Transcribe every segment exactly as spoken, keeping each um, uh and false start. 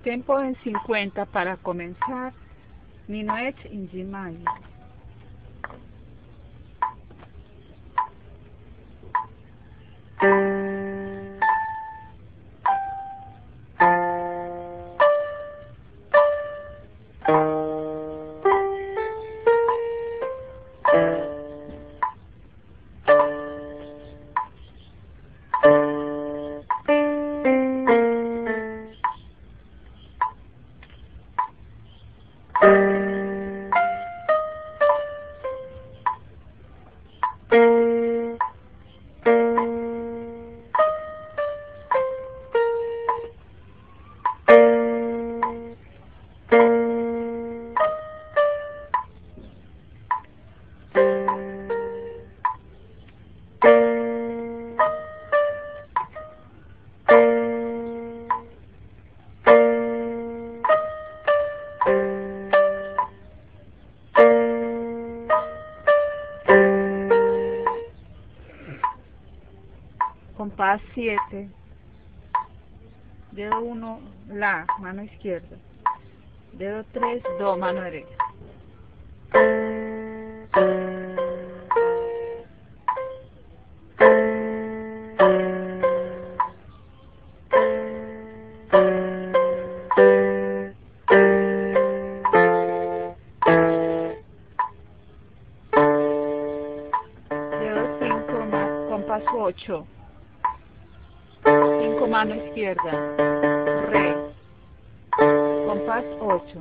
Tempo en cincuenta para comenzar. Minuet in G mayor. Compás siete, dedo uno, la, mano izquierda, dedo tres, do, mano derecha. Dedo cinco, compás ocho. cinco, mano izquierda, re, compás ocho.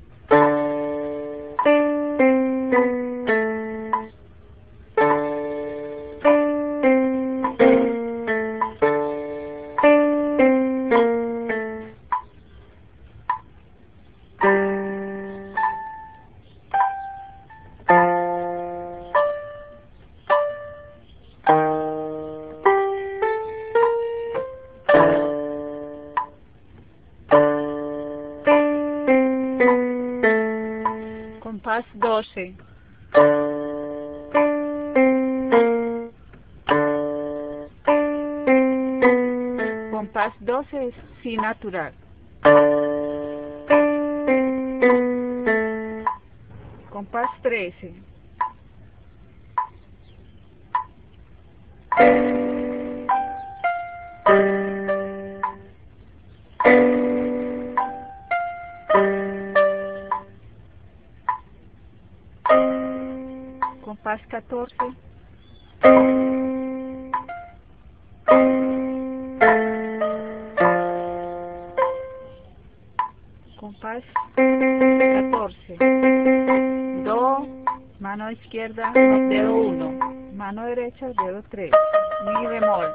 Compás doce. Compás doce es si natural. Compás trece. Compás catorce. Compás catorce. Do, mano izquierda, dedo uno. Mano derecha, dedo tres. Mi bemol.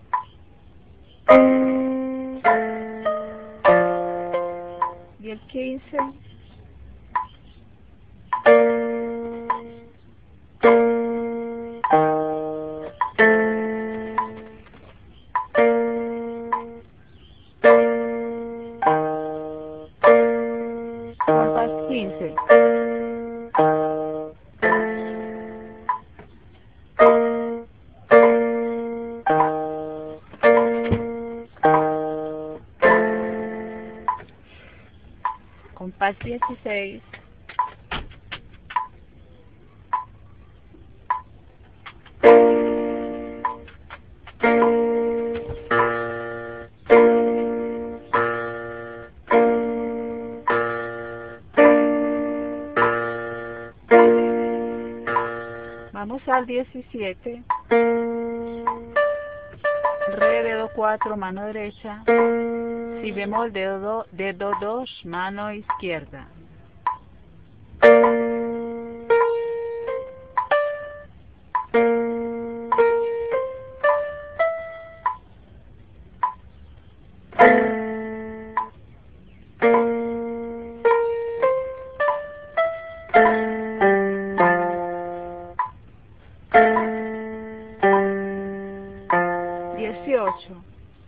Y el quince. Compás quince. Compás dieciséis. Vamos al diecisiete. Re, dedo cuatro, mano derecha. Si bemol, dedo, do, dedo dos, mano izquierda. dieciocho.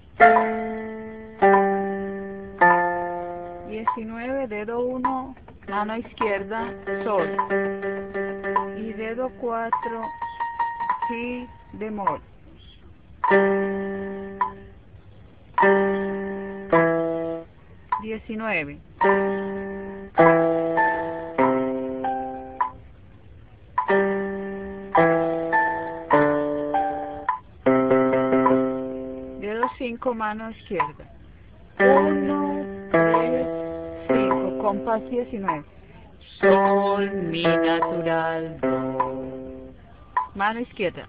diecinueve, dedo uno, mano izquierda, sol. Y dedo cuatro, si bemol. diecinueve. Dedo cinco, mano izquierda. uno, tres, cinco, compás diecinueve. Sol, mi natural, do. Mano izquierda.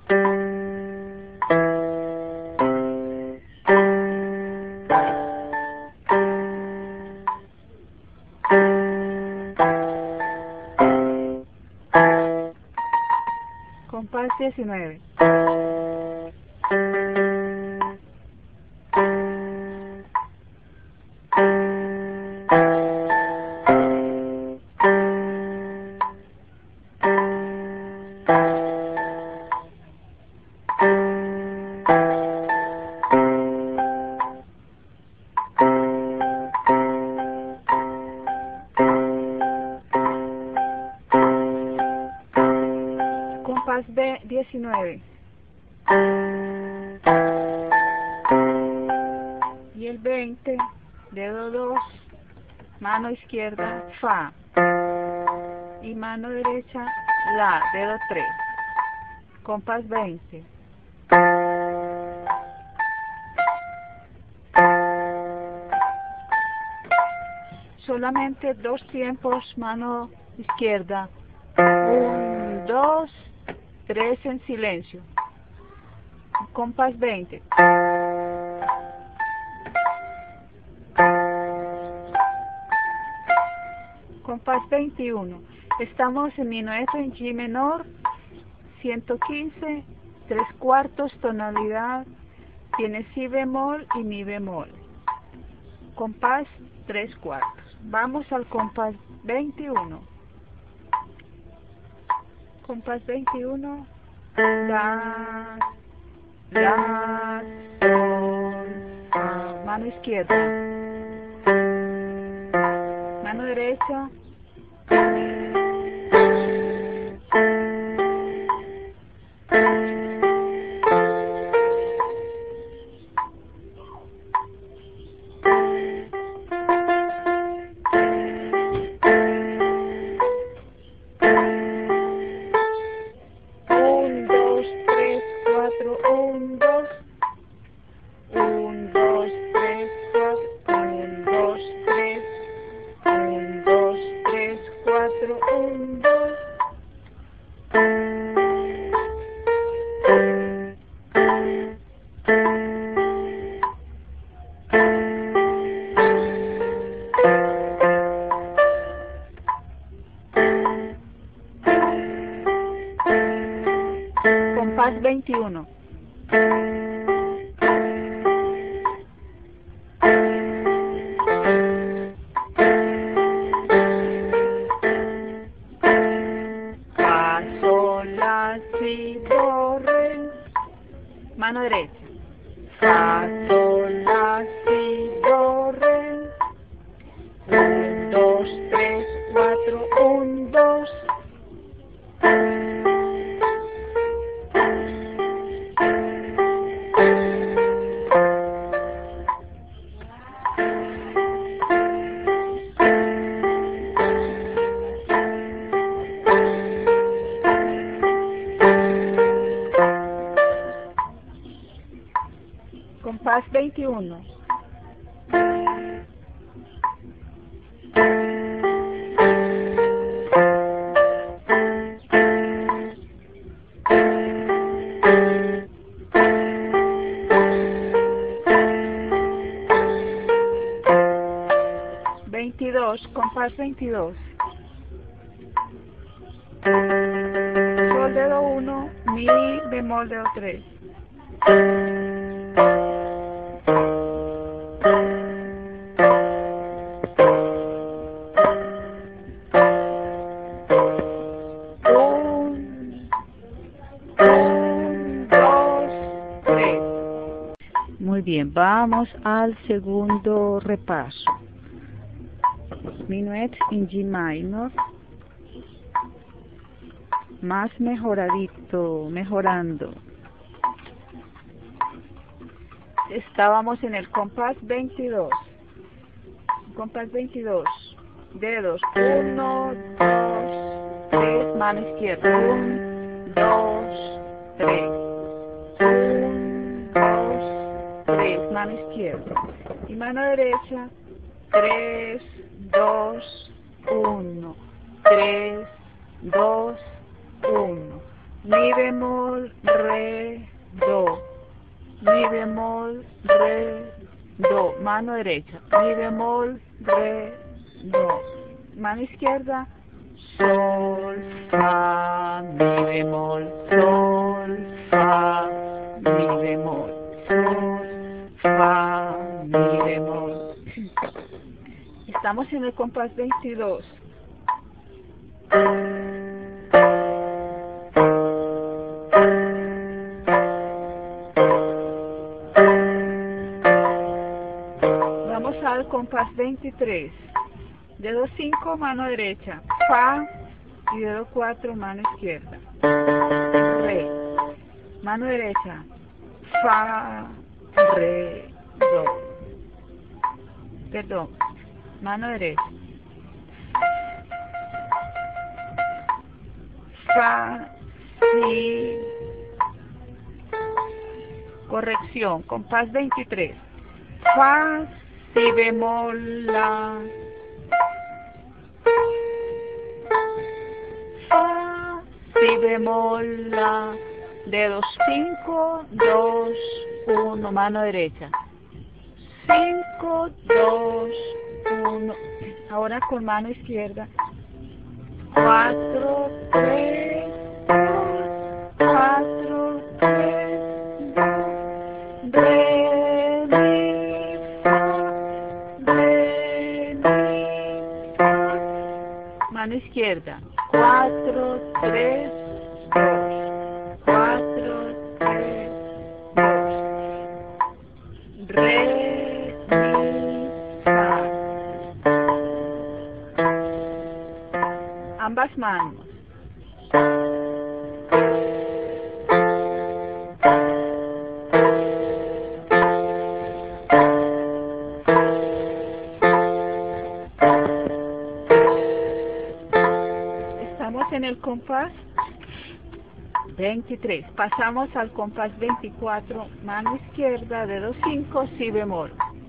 Compás diecinueve. Compás B diecinueve. Y el veinte, dedo dos, mano izquierda, fa. Y mano derecha, la, dedo tres. Compás veinte. Solamente dos tiempos, mano izquierda. Un, dos, tres en silencio. Compás veinte. Compás veintiuno. Estamos en minueto en G menor, ciento quince, tres cuartos, tonalidad, tiene si bemol y mi bemol. Compás tres cuartos. Vamos al compás veintiuno. Compás veintiuno. La, la, sol, fa. Mano izquierda. Mano derecha. Compás veintiuno. Fa, sol, la, si, do, re. Mano derecha. Fa, sol, la, si, do, re. Un, dos, tres, cuatro, un, dos. Compás veintiuno. veintidós, compás veintidós. Sol, dedo uno, mi, bemol, dedo tres. Muy bien, vamos al segundo repaso. Minuet en G minor, más mejoradito, mejorando. Estábamos en el compás veintidós. compás veintidós, dedos, uno, dos, tres, mano izquierda, uno, dos, tres, uno, dos, tres, mano izquierda, y mano derecha, tres, dos, uno, tres, dos, uno, mi bemol, re, do, mi bemol, re, do, mano derecha, mi bemol, re, do, mano izquierda, sol, fa, mi bemol, sol, fa, mi bemol, sol, fa, mi bemol. Estamos en el compás veintidós. Vamos al compás veintitrés. Dedo cinco, mano derecha, fa, y dedo cuatro, mano izquierda, re, mano derecha, fa, re, do, perdón, mano derecha, fa, si, corrección, compás veintitrés, fa, si bemol, la, fa, si bemol, la, dedos cinco, dos, uno, mano derecha, cinco, dos, uno, ahora con mano izquierda, cuatro, tres, dos, cuatro, tres, dos, re, mi, fa, re, mi, fa, mano izquierda, cuatro, tres, dos, cuatro, tres, dos, re, mi, fa, ambas manos. Estamos en el compás veintitrés. Pasamos al compás veinticuatro, mano izquierda, dedo cinco, si bemol.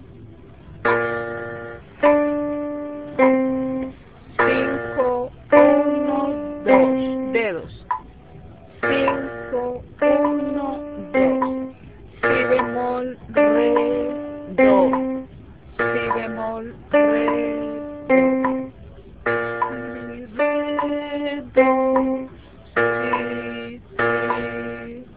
cinco, uno, dos, dedos. cinco, uno, dos, si bemol, re, do, si bemol, re, do, re, do, si, si,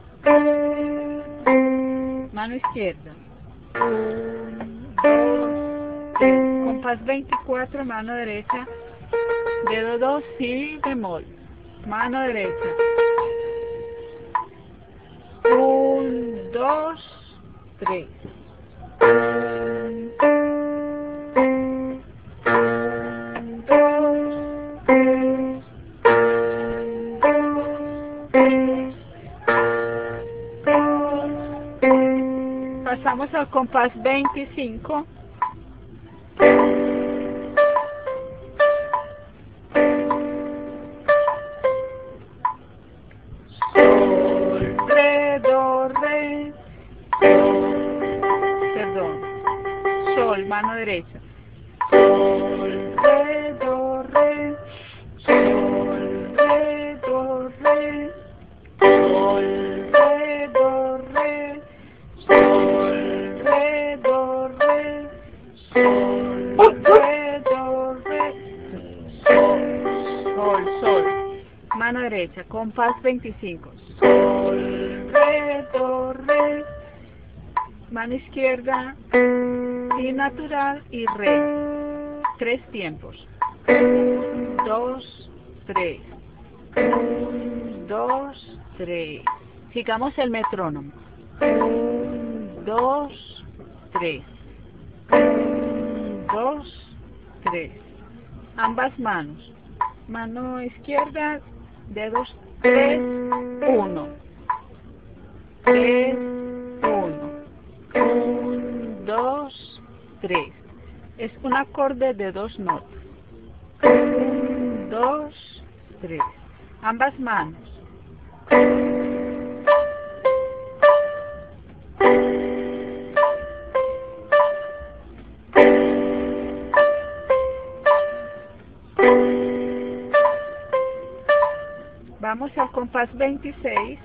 re, mano izquierda, uno, dos, tres, compás veinticuatro, mano derecha, dedo dos, si bemol, mano derecha, uno, dos, tres, pasamos al compás veinticinco. Sol, re, do, re, perdón, sol, mano derecha, sol, re, do, re, sol, re, do, re, sol, re, do, re, sol, re, do, re, sol, re, do, re, sol, sol, sol, mano derecha, compás veinticinco, sol, re, do, re, mano izquierda, si natural y re, tres tiempos, uno, dos, tres, uno, dos, tres, sigamos el metrónomo, uno, dos, tres, uno, dos, tres, ambas manos, mano izquierda, dedos tres, uno, tres, uno, uno, dos, tres, Es un acorde de dos notas. Un, dos, tres. Ambas manos. Vamos al compás veintiséis.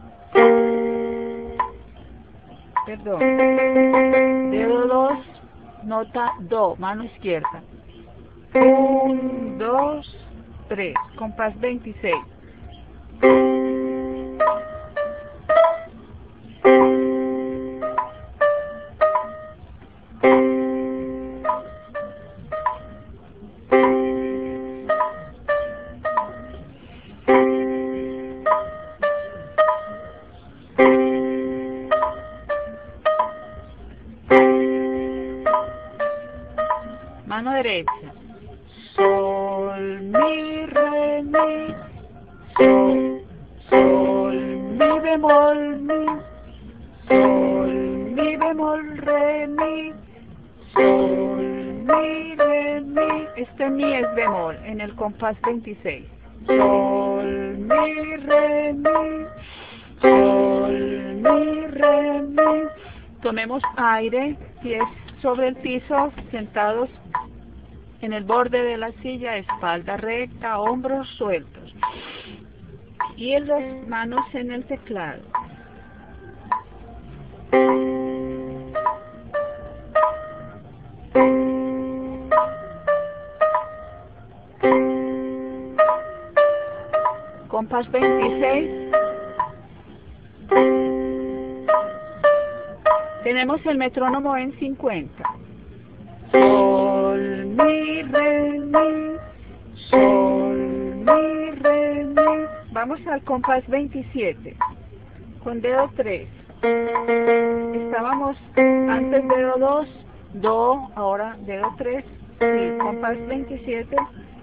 Perdón. Dedo dos, nota do, mano izquierda. Un, dos, tres. Compás veintiséis. Mano derecha. Sol, mi, re, mi. Sol, sol, mi bemol, mi. Sol, mi bemol, re, mi. Sol, mi, re, mi. Este mi es bemol en el compás veintiséis. Sol, mi, re, mi. Sol, mi, re, mi. Tomemos aire, pies sobre el piso, sentados en el borde de la silla, espalda recta, hombros sueltos. Y las manos en el teclado. Compás veintiséis. Tenemos el metrónomo en cincuenta. Sol, mi, re, mi. Sol, mi, re, mi. Vamos al compás veintisiete. Con dedo tres. Estábamos antes dedo dos, do, ahora dedo tres. Y compás veintisiete.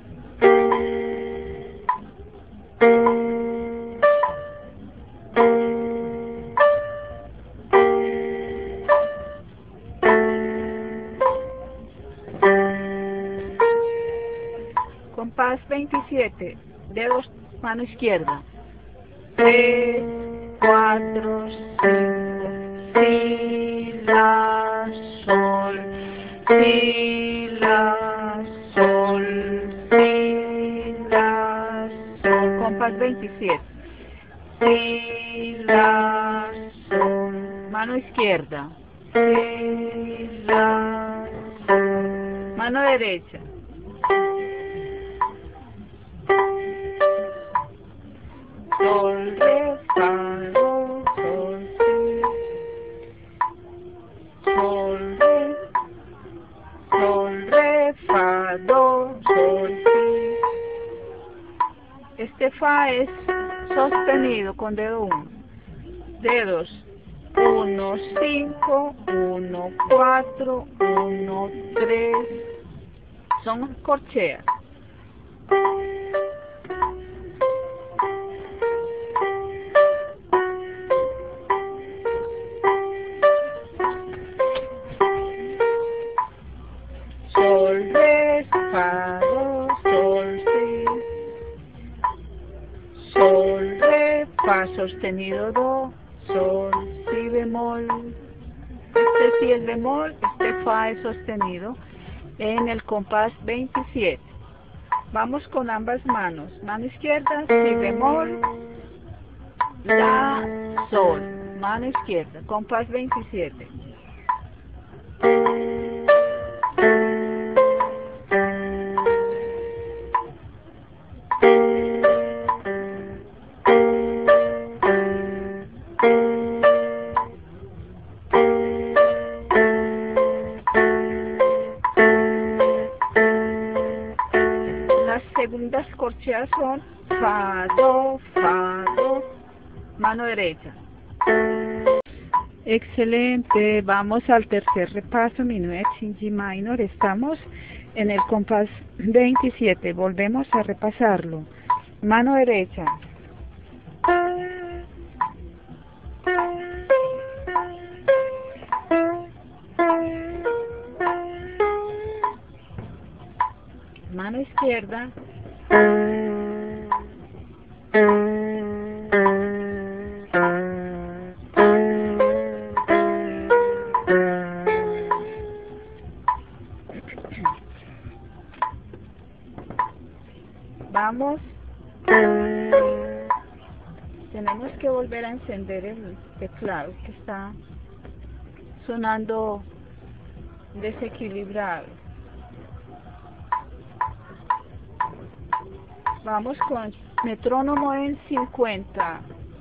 Compás veintisiete, dedos, mano izquierda. tres, cuatro, cinco, si, la, sol, si, la, sol, si, la, sol. Compás veintisiete. Si, la, sol, mano izquierda. Si, la, sol, mano derecha. Sol, re, fa, do, sol, si. Sol, re. Sol, re, fa, do, sol, si. Este fa es sostenido con dedo uno. Dedos uno, cinco, uno, cuatro, uno, tres. Son corcheas. Sol, re, fa, do, sol, si. Sol, re, fa sostenido, do, sol, si bemol. Este si es bemol, este fa es sostenido en el compás veintisiete. Vamos con ambas manos. Mano izquierda, si bemol, la, sol. Mano izquierda, compás veintisiete. Las segundas corcheas son fa, do, fa, do, mano derecha. Excelente, vamos al tercer repaso, minuet in G minor. Estamos en el compás veintisiete, volvemos a repasarlo. Mano derecha. mano izquierda, vamos, tenemos que volver a encender el teclado que está sonando desequilibrado. Vamos con metrónomo en cincuenta.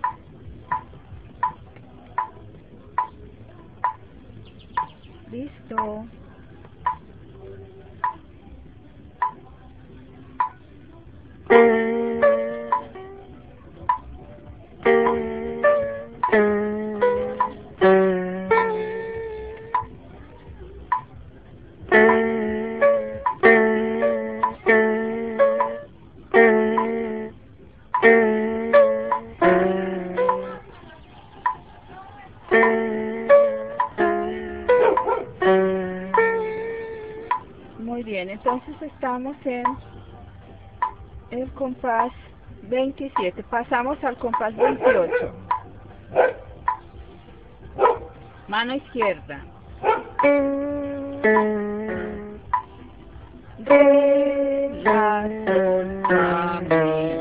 Listo. Muy bien, entonces estamos en el compás veintisiete, pasamos al compás veintiocho. Mano izquierda. Re, la, sol, fa, mi.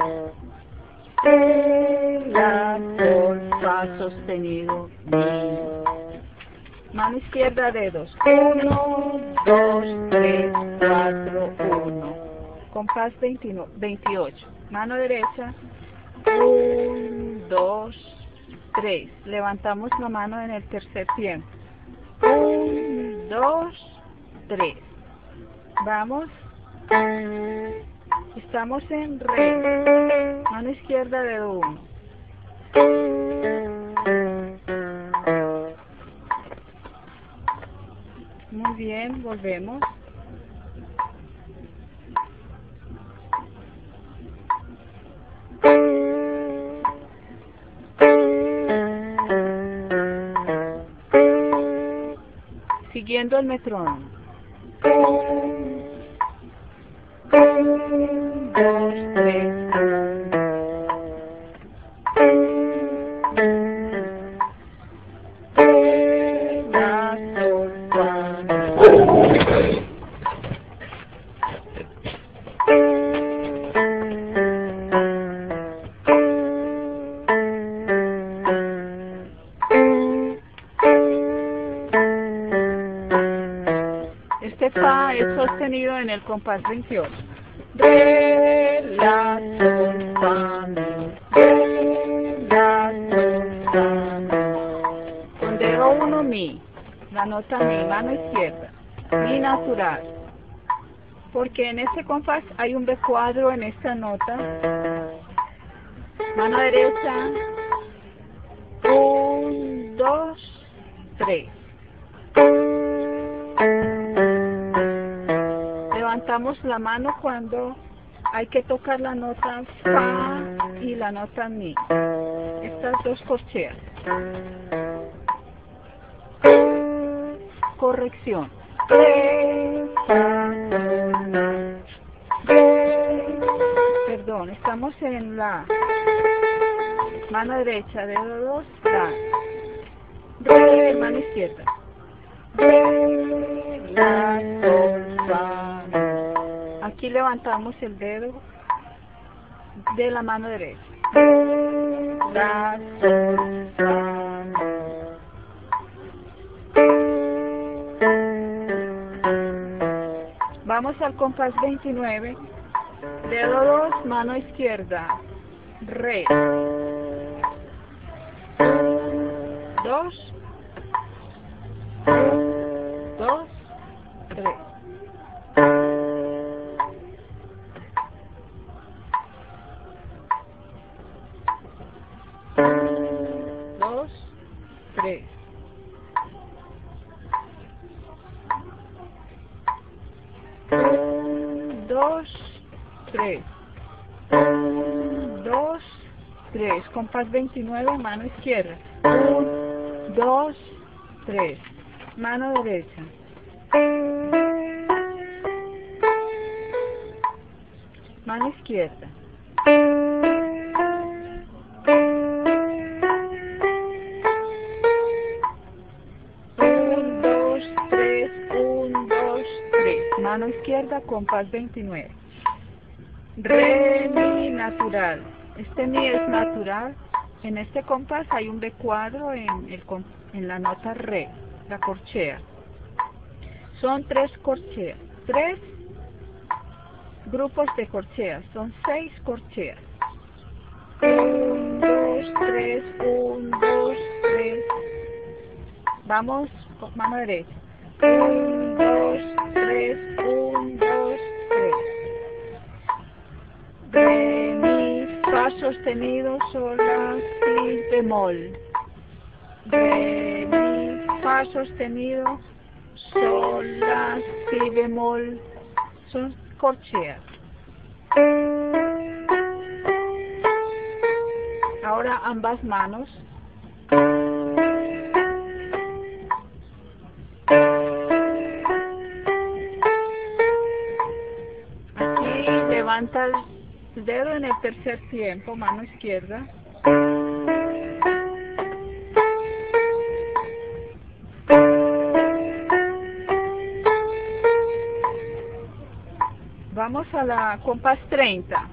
Re, la, sol, fa sostenido, mi. Mano izquierda, dedos. uno, dos, tres, cuatro, uno. Compás veintiocho. Mano derecha. uno, dos, tres. Levantamos la mano en el tercer tiempo. uno, dos, tres. Vamos. Estamos en re. Mano izquierda, dedo uno. Muy bien, volvemos. Siguiendo el metrónomo. Un, dos, tres. La, sol, fa, mi. Este fa es sostenido en el compás veintiocho. Re, la, sol, fa, mi. Re, la, sol, fa, mi. Con dedo uno, mi. La nota mi, mano izquierda. Mi natural. Porque en este compás hay un B cuadro en esta nota. Mano derecha. Un, dos, tres. Levantamos la mano cuando hay que tocar la nota fa y la nota mi. Estas dos corcheas. Corrección. Re, fa, sol, la. Re, perdón, estamos en la. Mano derecha, dedo dos, la. Re, mano izquierda. Re, la, sol, fa, mi. Aquí levantamos el dedo de la mano derecha. Re, la, sol, fa, mi. Vamos al compás veintinueve. Dedo dos, mano izquierda. Re. Dos. Dos. Tres. Dos. Tres. Dos, tres. Un, dos, tres. Compás veintinueve, mano izquierda. Un, dos, tres. Mano derecha. Mano izquierda. Un, dos, tres, un, dos, tres. Mano izquierda, compás veintinueve. Re, mi, natural. Este mi es natural. En este compás hay un B cuadro en, el, en la nota re, la corchea. Son tres corcheas, tres grupos de corcheas, son seis corcheas. Un, dos, tres, un, dos, tres. Vamos con mano derecha. Un, dos, tres, un, dos, tres. Re, mi, fa sostenido, sol, la, si, bemol. Re, mi, fa sostenido, sol, la, si, bemol. Son corcheas. Ahora ambas manos. Aquí levanta el dedo en el tercer tiempo, mano izquierda. Vamos a la compás treinta.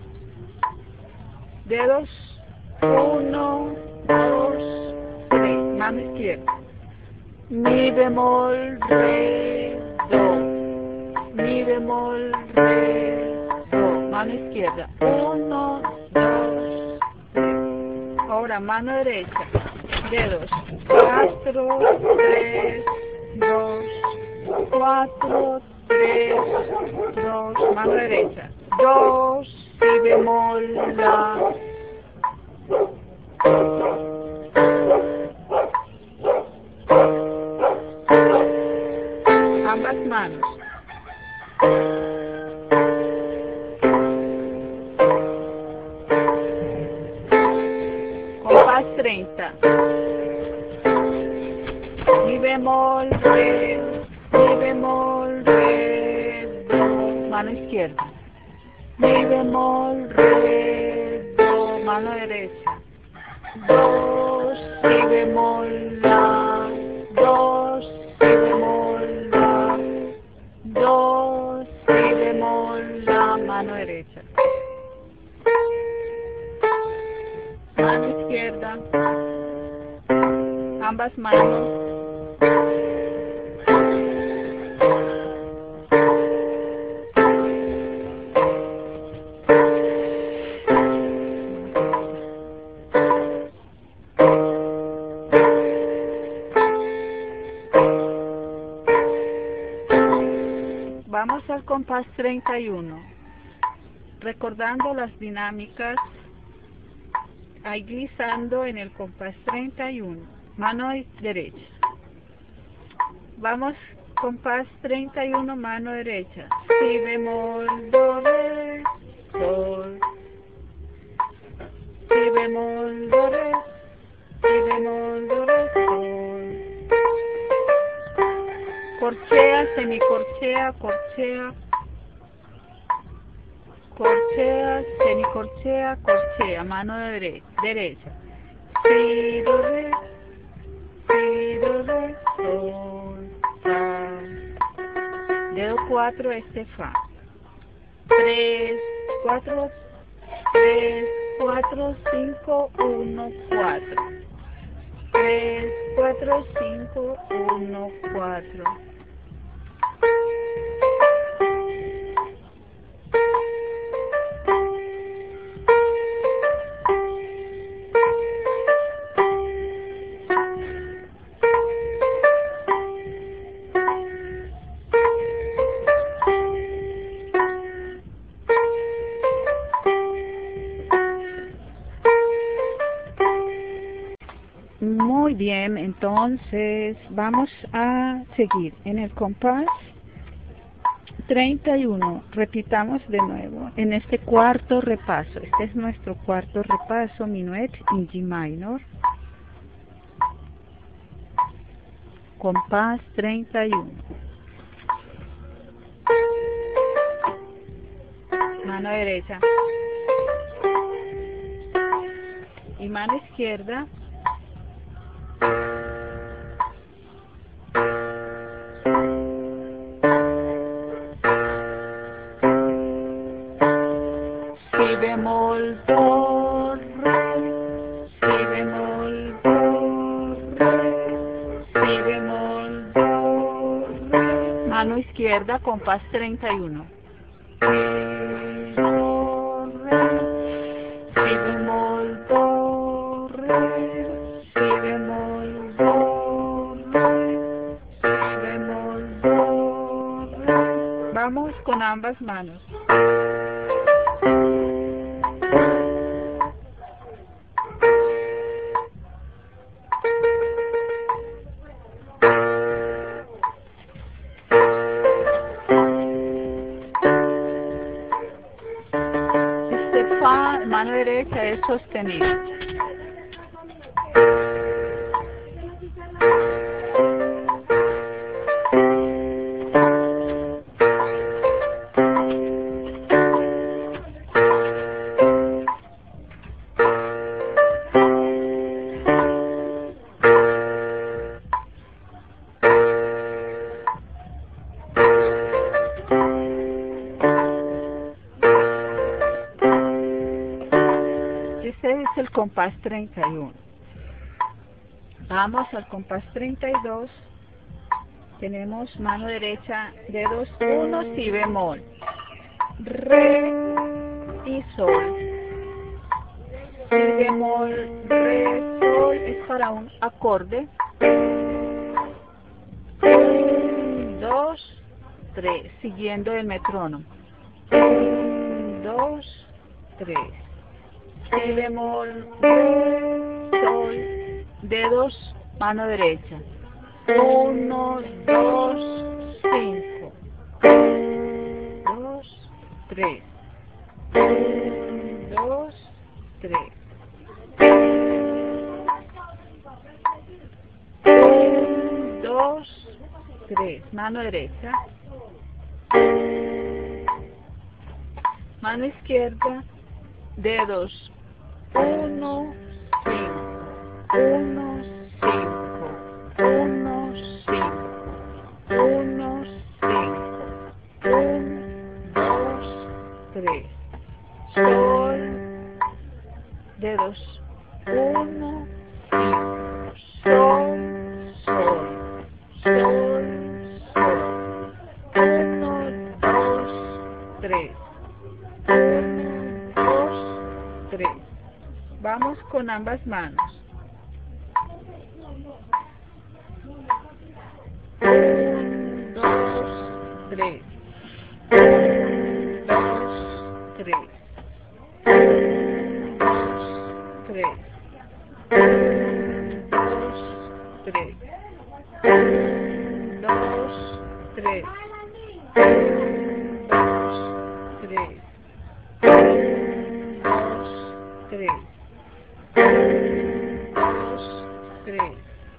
Dedos uno, dos, tres. Mano izquierda. Mi bemol, re, do. Mi bemol, re, do. Mano izquierda. uno, dos, tres. Ahora mano derecha. Dedos cuatro, tres, dos, cuatro, tres, dos, mano derecha, dos, si bemol, la, ambas manos, compás treinta, mi bemol, re, mi bemol, re, do, mano izquierda. Mi bemol, re, do, mano derecha. Do, si bemol, la, do, si bemol, la, do, si bemol, la, mano derecha. Mano izquierda. Ambas manos. Vamos al compás treinta y uno, recordando las dinámicas, ahí glissando en el compás treinta y uno, mano derecha. Vamos, compás treinta y uno, mano derecha, si bemol, do, re, sol, si bemol, do, re, si bemol, do, re, sol. Corchea, semicorchea, corchea, corchea, semicorchea, corchea, mano dere derecha. Si, do, re, si, do, re, sol, fa. Dedo cuatro, este fa. Tres, cuatro, tres, cuatro, cinco, uno, cuatro. Tres, cuatro, cinco, uno, cuatro. Muy bien, entonces vamos a seguir en el compás treinta y uno. Repitamos de nuevo en este cuarto repaso. Este es nuestro cuarto repaso, minuet en G minor. Compás treinta y uno. mano derecha. Y mano izquierda. Si bemol, do, re, si bemol, do, re, si bemol, do, re. Mano izquierda, compás treinta y uno. Si, do, re, si bemol, do, re, si bemol, do, re, si bemol, do, re. Vamos con ambas manos. Este fa, mano derecha, es sostenido. Este es el compás treinta y uno. Vamos al compás treinta y dos. Tenemos mano derecha, dedos uno, si bemol, re y sol. Si bemol, re, sol es para un acorde. Un, dos, tres, siguiendo el metrónomo. Un, dos, tres. Si bemol, re, sol, dedos, mano derecha. Uno, dos, cinco. Dos, tres. Un, dos, tres. Un, dos, tres. Mano derecha. Mano izquierda. Dedos. Uno, cinco. Uno, cinco. Uno, cinco. Uno, cinco. Un, dos, tres. Sol. Dedos. Uno, cinco. Sol, sol. Sol, sol. Uno, dos, tres. Uno, dos, tres. Vamos con ambas manos. Un, dos, tres. Un, dos, tres. Un, dos, tres. Un, dos, tres. Un, dos, tres. Un, dos, tres. Un, dos, tres. Un, dos, tres.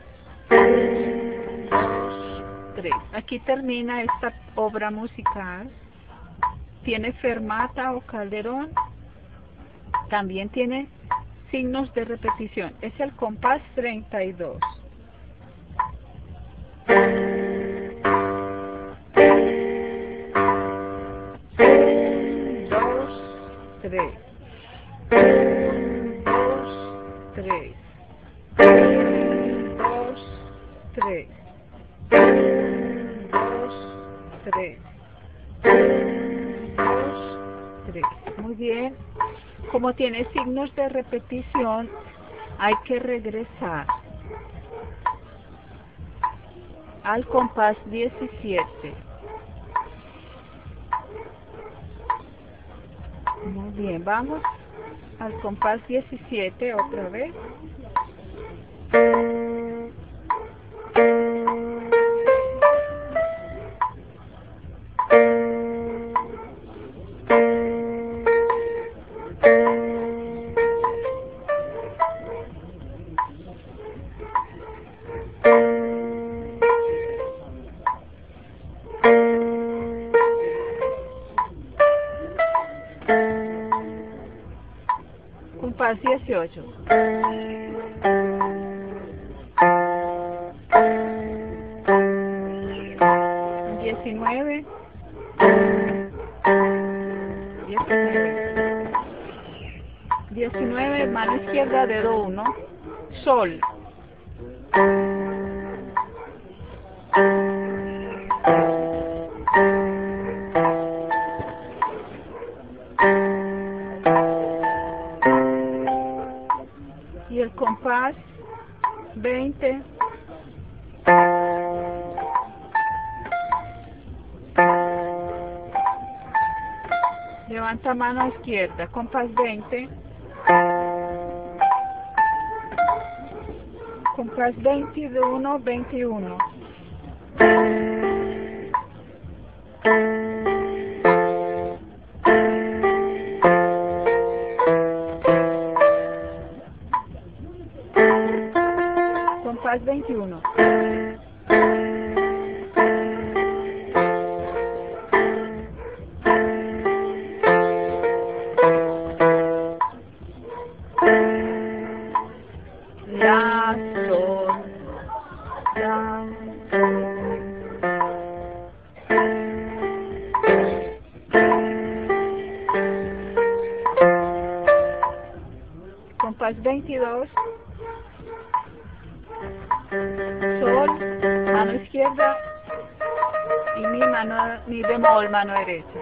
Un, dos, tres. Aquí termina esta obra musical. Tiene fermata o calderón. También tiene signos de repetición. Es el compás treinta y dos. Un, dos, tres. Un, dos, tres. Un, dos, tres. Un, dos, tres. Un, dos, tres. Muy bien. Como tiene signos de repetición, hay que regresar al compás diecisiete. Muy bien, vamos al compás diecisiete otra vez. compás dieciocho. diecinueve. diecinueve. diecinueve, mano izquierda, dedo uno. Sol. Y el compás veinte. Levanta mano izquierda, compás veinte. Compás veintiuno, veintiuno. Compás veintiuno. La, sol, la. Compás veintidós. Sol, mano izquierda y mi mano, mi bemol, mano derecha.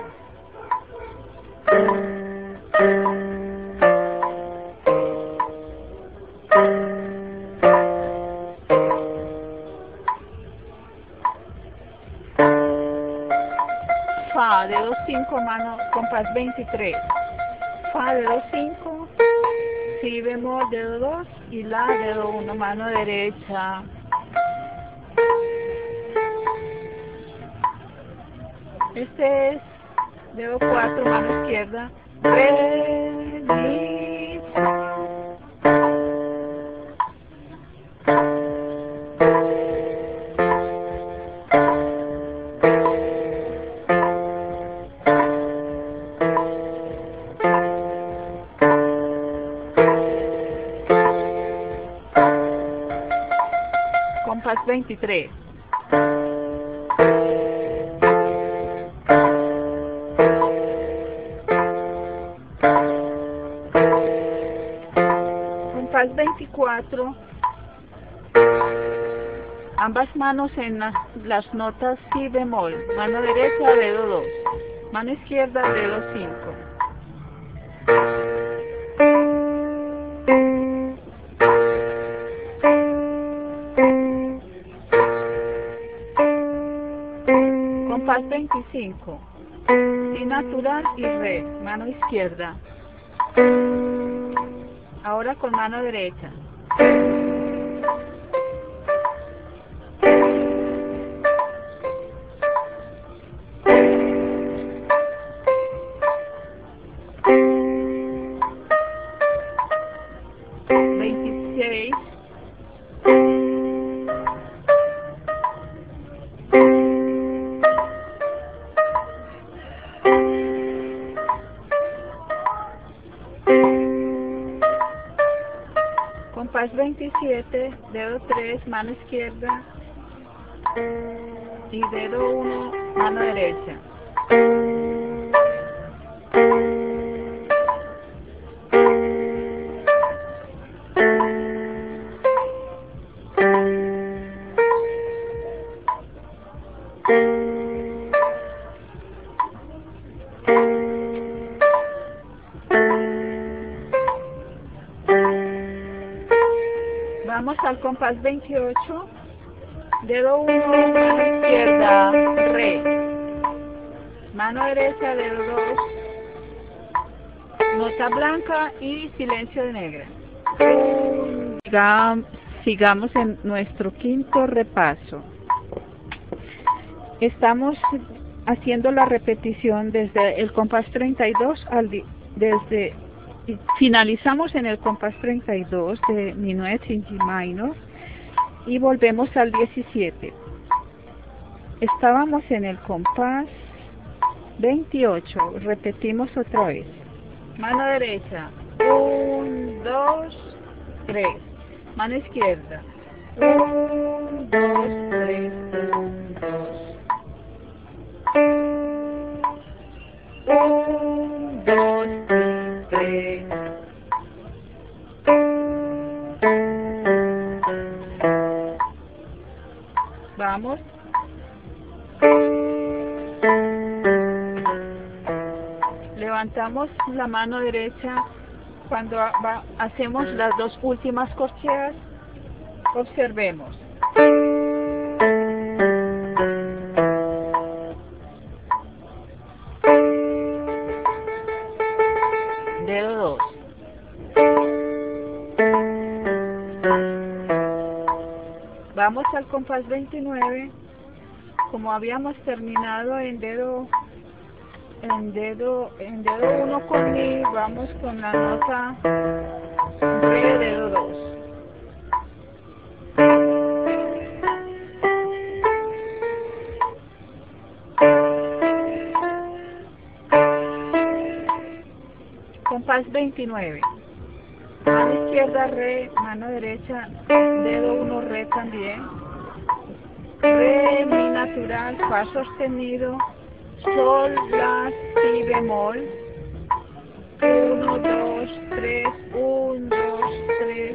Fa, dedo cinco, mano, compás veintitrés. Fa, dedo cinco, si bemol, dedo dos y la, dedo uno, mano derecha. Este es dedo cuatro, mano izquierda. Re, mi, fa. Compás veintitrés. Compás veinticuatro. Ambas manos en las, las notas si bemol. Mano derecha, dedo dos. Mano izquierda, dedo cinco. Compás veinticinco. Si natural y re, mano izquierda. Ahora con mano derecha. veintiséis. Compás veintisiete, dedo tres, mano izquierda y dedo uno, mano derecha. Vamos al compás veintiocho, dedo uno, mano izquierda, re, mano derecha, dedo dos, nota blanca y silencio de negra. Siga, sigamos en nuestro quinto repaso. Estamos haciendo la repetición desde el compás treinta y dos al desde finalizamos en el compás treinta y dos de minuet en G minor y volvemos al diecisiete. Estábamos en el compás veintiocho, repetimos otra vez. Mano derecha, Un, dos, tres. Mano izquierda. Un, dos, tres, un, dos. Un, dos, tres. Vamos. Levantamos la mano derecha cuando va, hacemos las dos últimas corcheas. Observemos. Dedo dos. Vamos al compás veintinueve. Como habíamos terminado en dedo en dedo en dedo uno con mi, vamos con la nota re, dedo dos. Compás veintinueve. Mano izquierda re, mano derecha dedo uno re también. Re, mi natural, fa sostenido, sol, la, si bemol. Uno, dos, tres, un, dos, tres.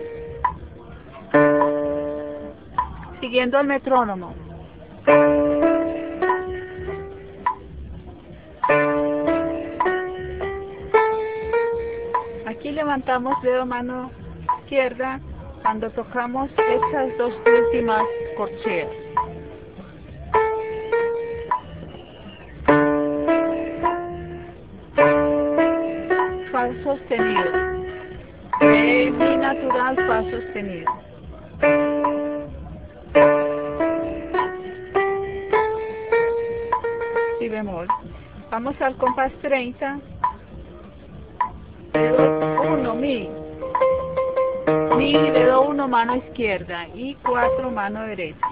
Siguiendo el metrónomo. Aquí levantamos dedo mano izquierda cuando tocamos estas dos últimas corcheas. Fa sostenido. Re, mi natural, fa sostenido. Si bemol. Vamos al compás treinta. Dedo uno, mi. Mi, dedo uno, mano izquierda. Y cuatro, mano derecha.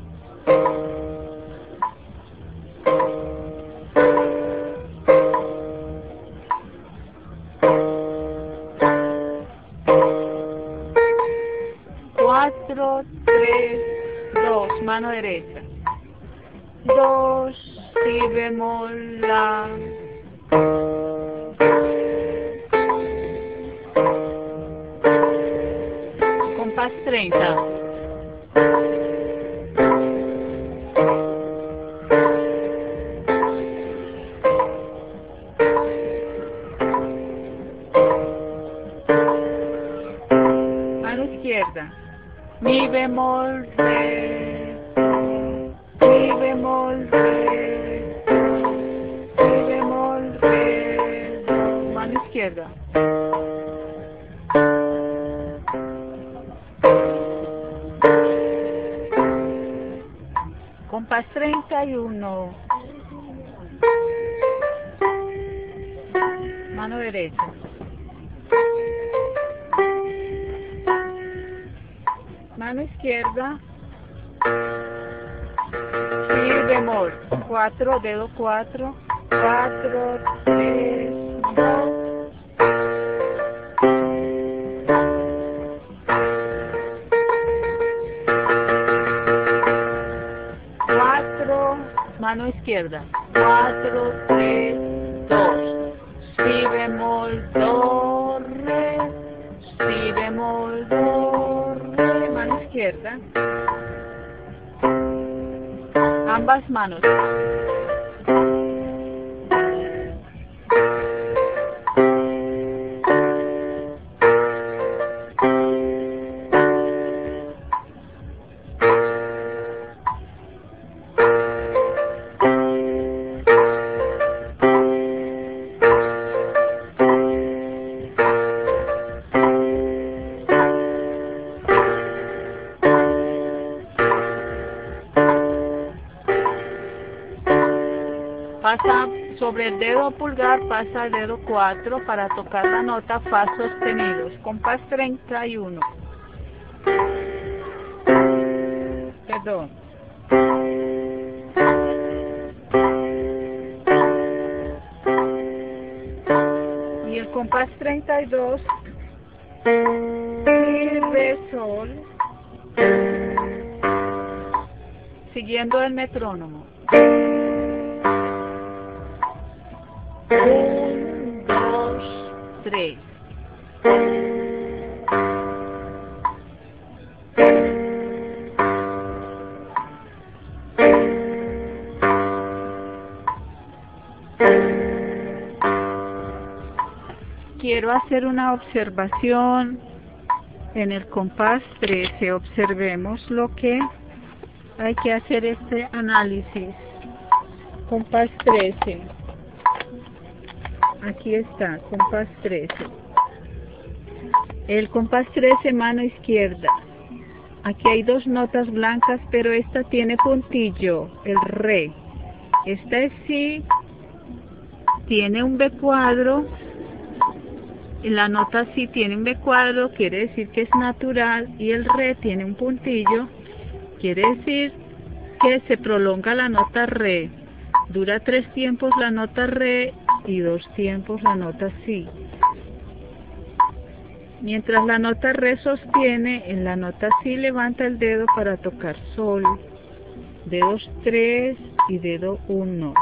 Cuatro, tres, dos, mano derecha. Dos, si bemol, la. Compás treinta. Mano izquierda. Mi bemol, re. Mi bemol, re. Mi bemol, re. Mano izquierda. Compás treinta y uno. Mano derecha. Mano izquierda. Si bemol. cuatro, dedo cuatro. cuatro, tres, dos. Mano izquierda. cuatro, tres, dos. Si bemol, do, re. Si bemol, do, re. Mano izquierda. Ambas manos. Pasa sobre el dedo pulgar, pasa el dedo cuatro para tocar la nota fa sostenidos. Compás treinta y uno. Perdón. Y el compás treinta y dos mi, re, sol, siguiendo el metrónomo. Un, dos, tres. Quiero hacer una observación en el compás trece. Observemos lo que hay que hacer este análisis. Compás trece. Aquí está, compás trece. El compás trece, mano izquierda. Aquí hay dos notas blancas, pero esta tiene puntillo, el re. Esta es si, tiene un B cuadro. La nota si tiene un B cuadro, quiere decir que es natural, y el re tiene un puntillo, quiere decir que se prolonga la nota re. Dura tres tiempos la nota re y dos tiempos la nota si. Mientras la nota re sostiene, en la nota si levanta el dedo para tocar sol. Dedos tres y dedo uno.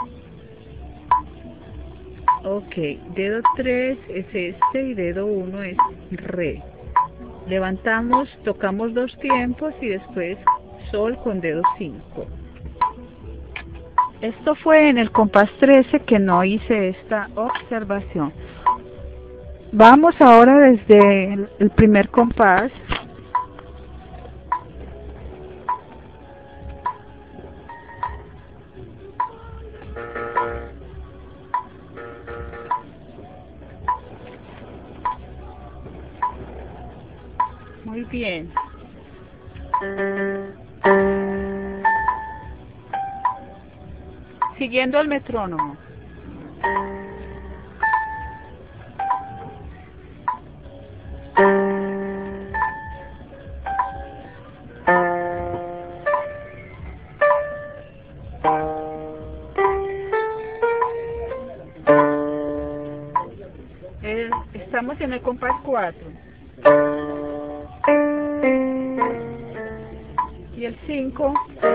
Ok, dedo tres es este y dedo uno es re. Levantamos, tocamos dos tiempos y después sol con dedo cinco. Esto fue en el compás trece que no hice esta observación. Vamos ahora desde el, el primer compás. Muy bien. Siguiendo el metrónomo. Eh, estamos en el compás cuatro. Y el cinco.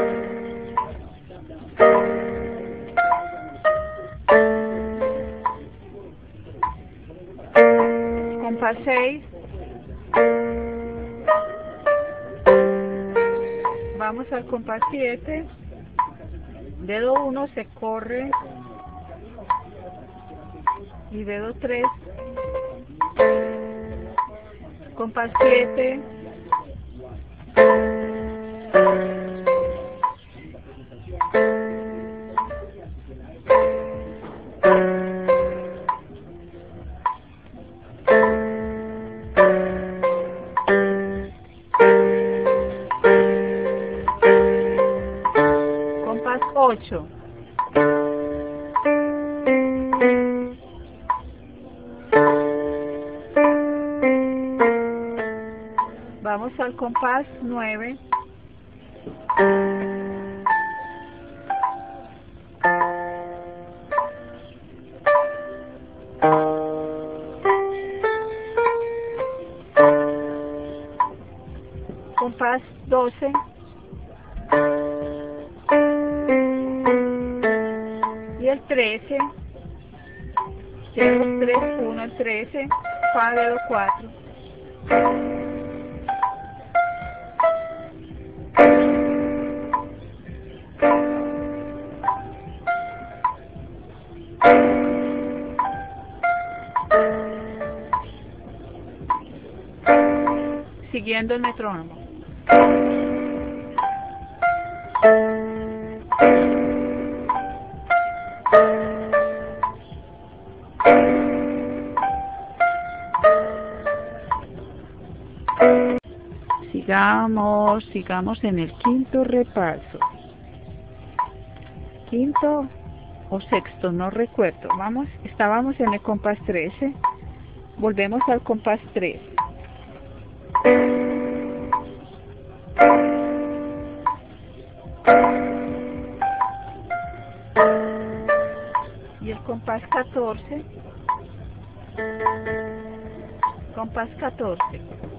Compás seis. Vamos al compás siete. Dedo uno se corre. Y dedo tres. Compás siete. Compás ocho. Vamos al compás nueve. Compás doce. Y el trece. Dedos tres, uno, el trece. Fa, dedo cuatro. Siguiendo el metrónomo. Sigamos, sigamos en el quinto repaso. Quinto o sexto, no recuerdo. Vamos, estábamos en el compás trece. Volvemos al compás tres. Y el compás catorce. Compás catorce.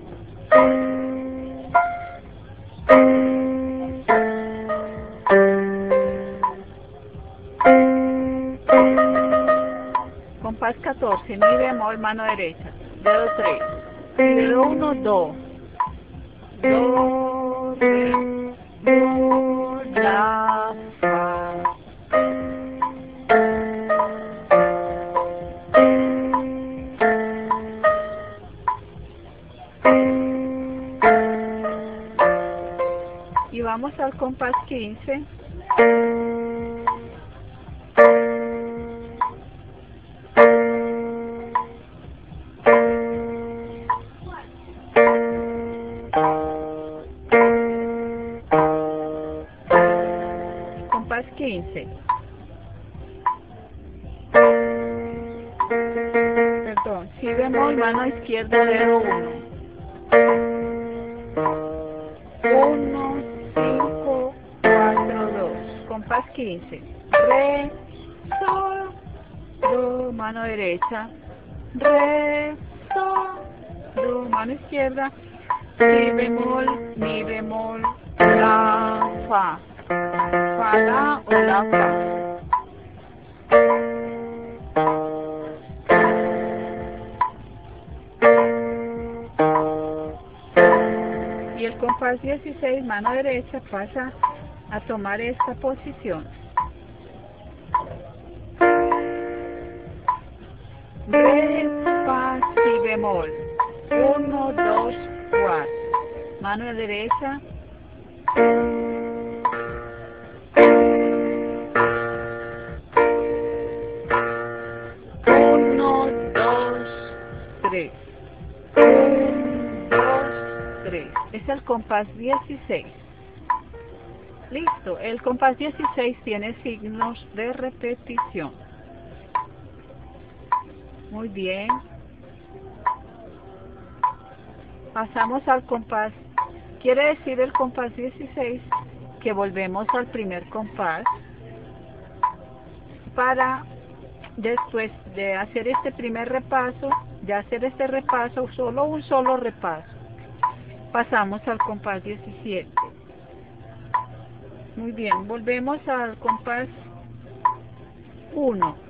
Compás catorce, mi bemol, mano derecha, dedo tres, dedo uno, do, do, re, do, la, fa. Y vamos al compás quince. Compás quince. Perdón, si bemol, mano izquierda, dedo uno. uno, cinco, cuatro, dos. Compás quince. Re, sol, do, mano derecha. Re, sol, do, mano izquierda. Si bemol, mi bemol, la, fa. Fa, la o la, fa. Y el compás dieciséis, mano derecha, pasa a tomar esta posición. Re, fa, si bemol. uno, dos, cuatro. Mano derecha. uno, dos, tres. uno, dos, tres. Es el compás dieciséis. Listo. El compás dieciséis tiene signos de repetición. Muy bien. Pasamos al compás. Quiere decir el compás dieciséis que volvemos al primer compás para después de hacer este primer repaso, de hacer este repaso, solo un solo repaso, pasamos al compás diecisiete. Muy bien, volvemos al compás uno.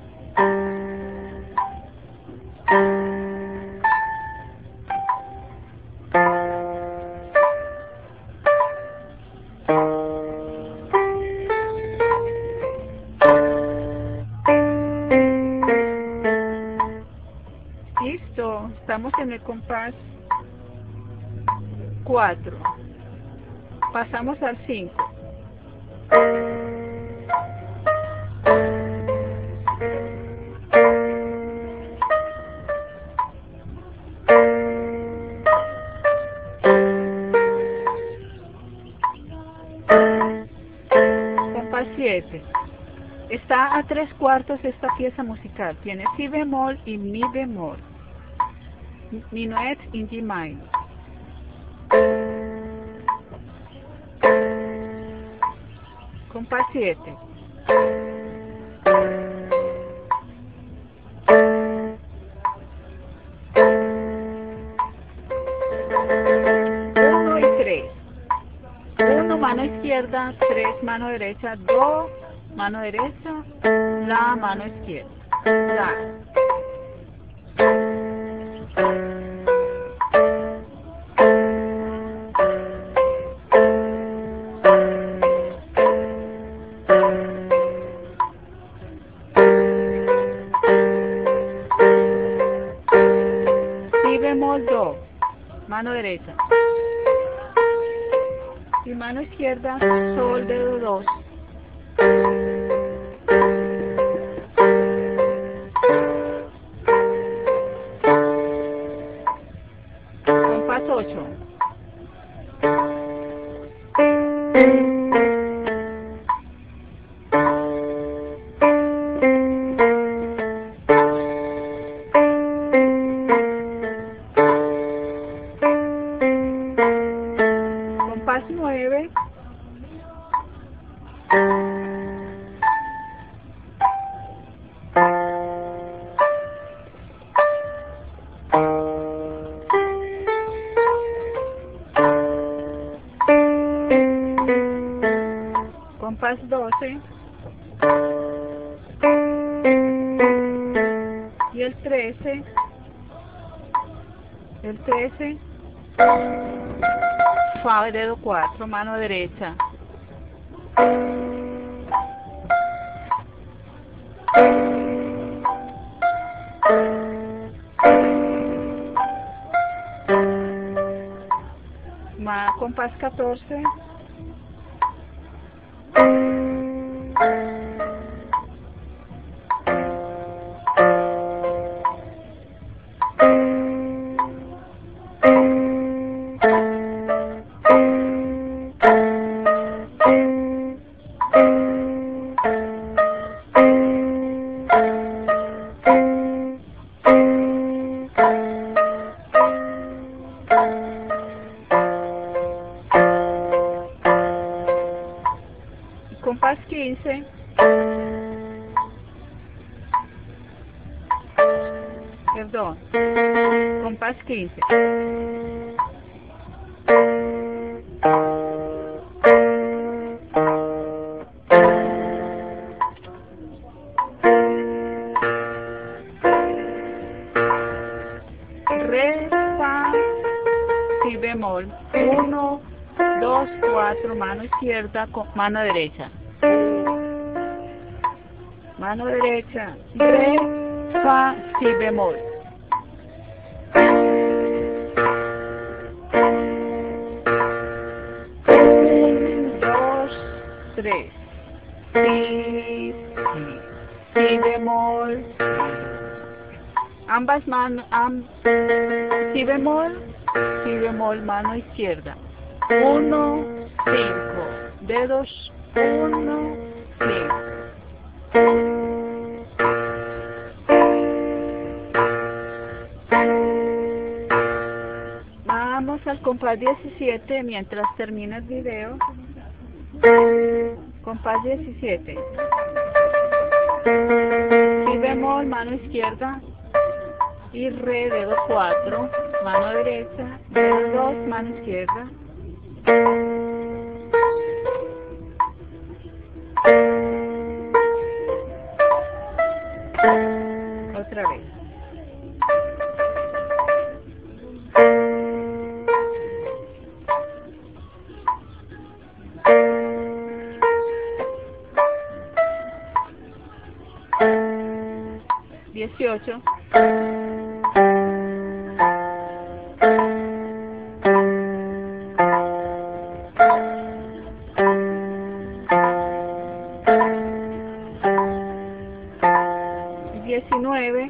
Listo, estamos en el compás cuatro. Pasamos al cinco. Compás siete. Está a tres cuartos esta pieza musical. Tiene si bemol y mi bemol. Minuet in G minor. Compás siete. uno y tres. uno, mano izquierda, tres, mano derecha, do, mano derecha, la, mano izquierda, la. Si bemol, do, mano derecha. Y mano izquierda, sol, dedo dos. Compás ocho. Compás nueve. el trece, el trece, fa, dedo cuatro, mano derecha. Ma, compás catorce. Compás quince. Perdón. Compás quince. Re, fa, si bemol. uno, dos, cuatro, mano izquierda, con mano derecha. Mano derecha, re, fa, si bemol. Un, dos, tres. Si, si, si bemol. Ambas manos, am, si bemol, si bemol, mano izquierda. Uno, cinco. Dedos, uno, cinco. Vamos al compás diecisiete mientras termina el video. Compás diecisiete. Si bemol, mano izquierda. Y re, dedo cuatro, mano derecha. Dedo dos, mano izquierda. Otra vez. dieciocho. diecinueve.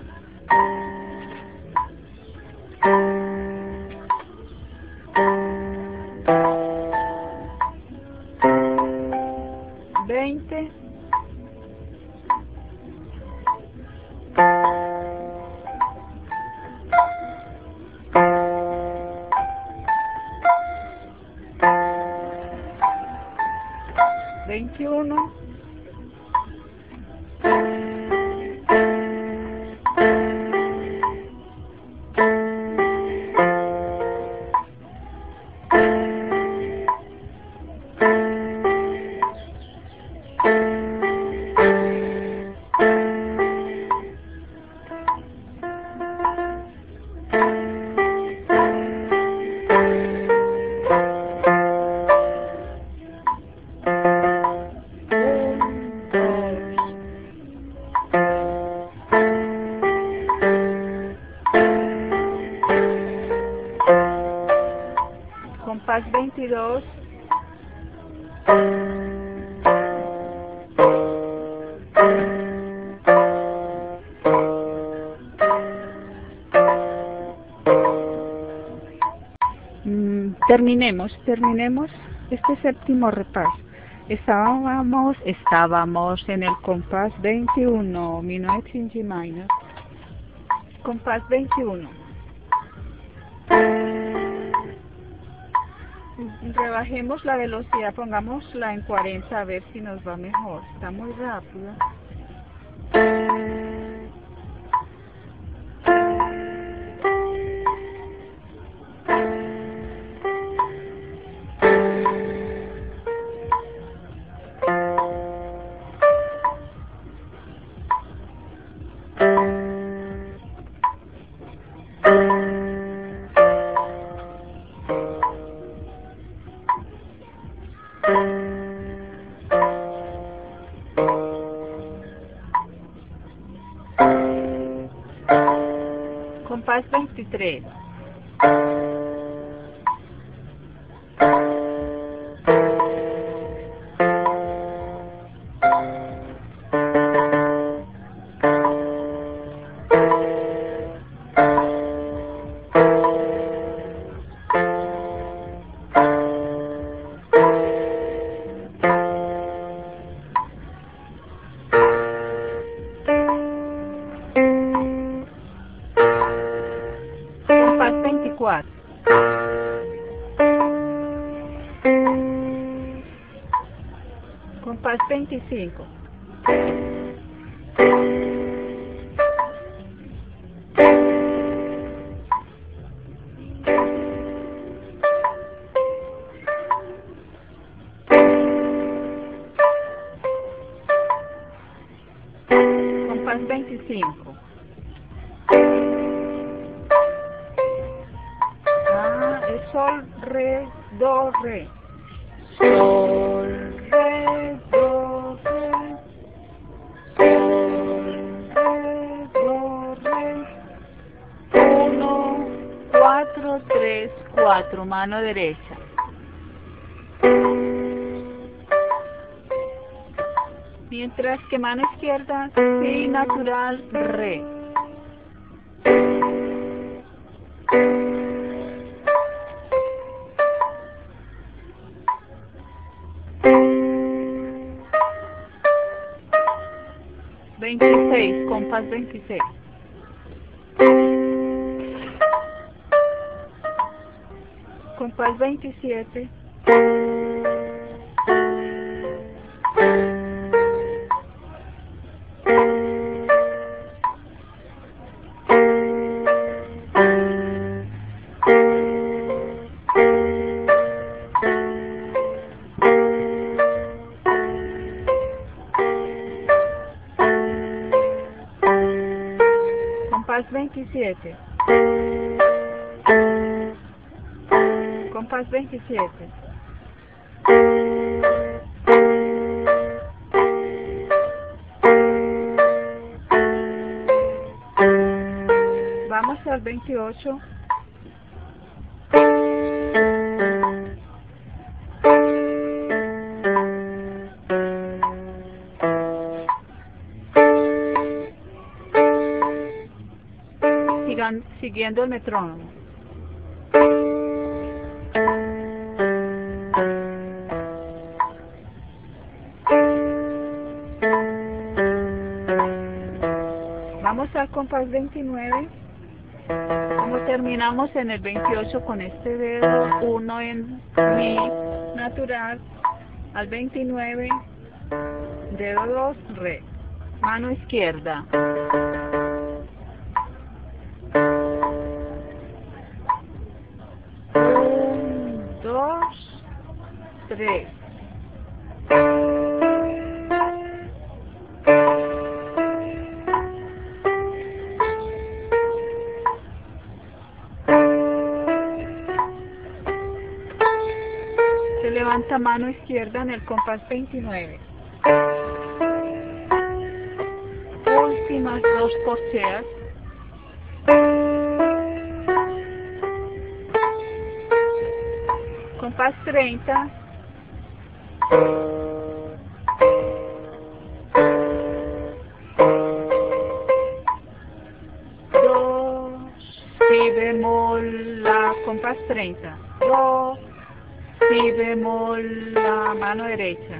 veinte. veintiuno. Compás veintidós. Mm, terminemos, terminemos este séptimo repaso. Estábamos, estábamos en el compás veintiuno, mi noche en G minor. Compás veintiuno. Rebajemos la velocidad, pongámosla en cuarenta a ver si nos va mejor. Está muy rápida. compás veintitrés, compás veinticuatro, compás veinticinco, compás veinticinco. Ah, es sol, re, do, re. Sol, re, do, re. Sol, re, do, re. Uno, cuatro, tres, cuatro, mano derecha. Mientras que mano izquierda, si natural, re. veintiséis, compás veintiséis. Compás veintisiete. Compás veintisiete. Compás veintisiete. Vamos al veintiocho. Sigan, siguiendo el metrónomo. Vamos al compás veintinueve. Como terminamos en el veintiocho con este dedo uno en mi natural, al veintinueve, dedo dos, re, mano izquierda. Un, dos, tres. Se levanta mano izquierda en el compás veintinueve. Últimas dos corcheas. Compás treinta. Do, si bemol, la, compás treinta. Do, si bemol, la, mano derecha.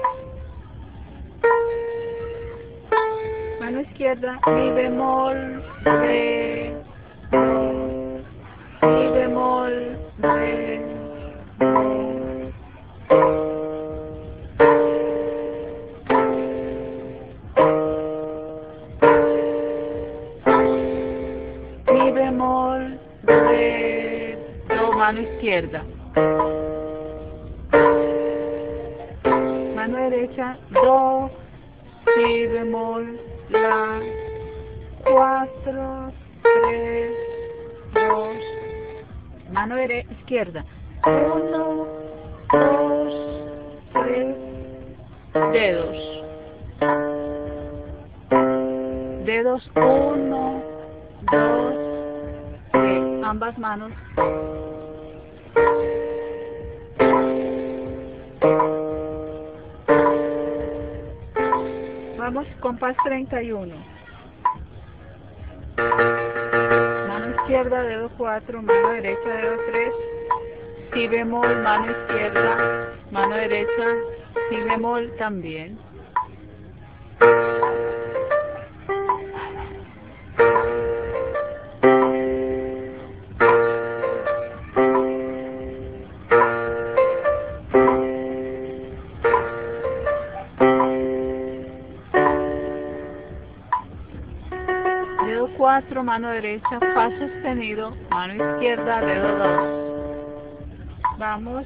Mano izquierda, mi bemol, re, do, si bemol, re, do. Mi bemol, re, do, mano izquierda. Mano derecha, do, si bemol, la, cuatro, tres, dos, mano derecha, izquierda, uno, dos, tres, dedos, dedos, uno, dos, ambas manos. Vamos, compás treinta y uno. Mano izquierda, dedo cuatro, mano derecha, dedo tres, si bemol, mano izquierda, mano derecha, si bemol también. Dedo cuatro, mano derecha, fa sostenido, mano izquierda, dedo dos. Vamos.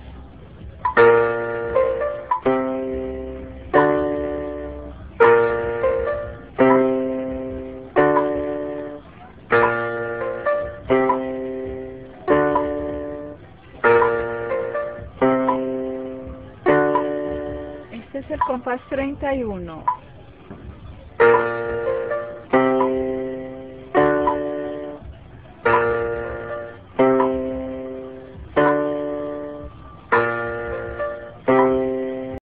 Este es el compás treinta y uno.